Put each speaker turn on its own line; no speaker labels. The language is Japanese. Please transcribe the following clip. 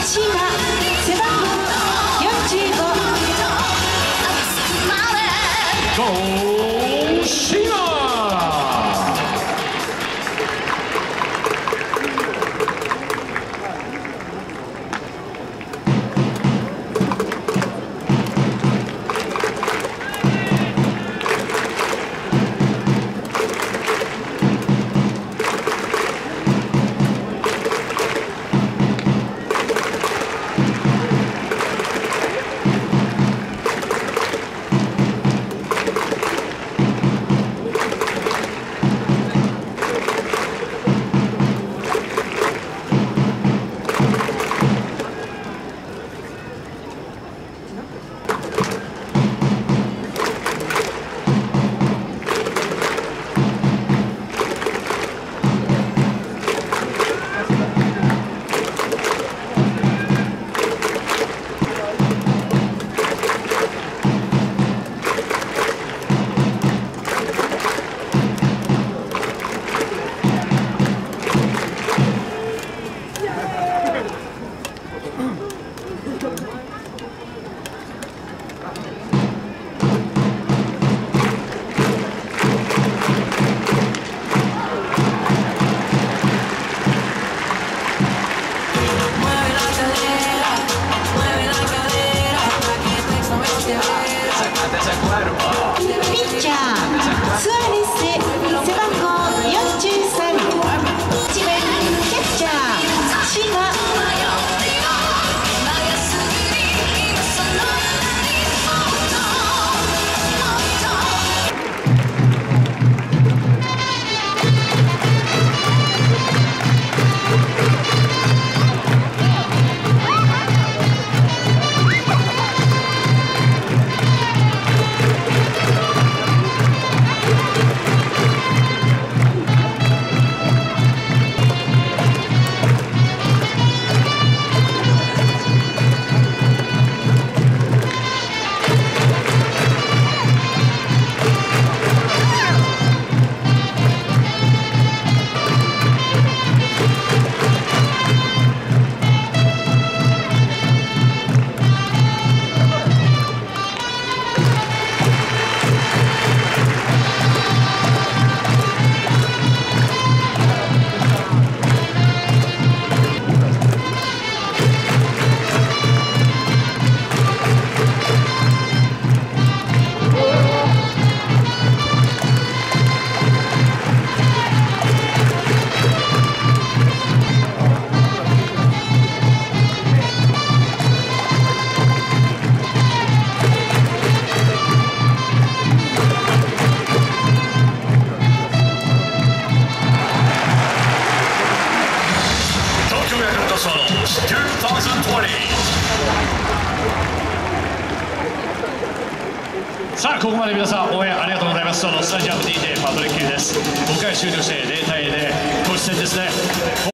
シーナ背番号45。
ゴーシーナ。
ピッチャースアレス背番号43。一塁キャッチャーシーナ。
さあここまで皆さん応援ありがとうございます。スタジアム DJ パトリックです。5回終了して0対0で投手戦ですね。